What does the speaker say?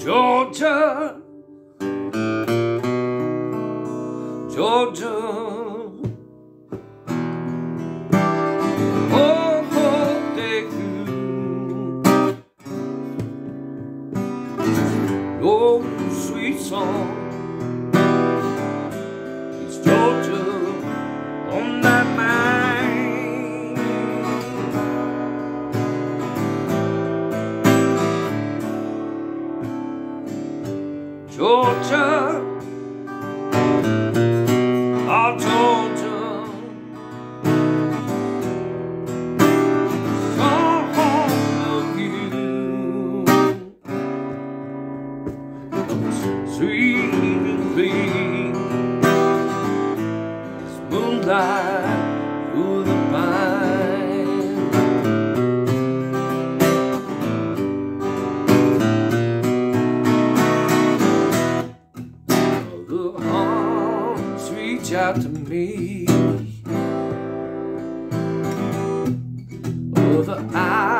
Georgia, Georgia, oh, thank you. Your sweet song is Georgia on my mind. Georgia, oh Georgia, come home to you. Sweet and clean as moonlight through the pine. The arms reach out to me, oh, the eyes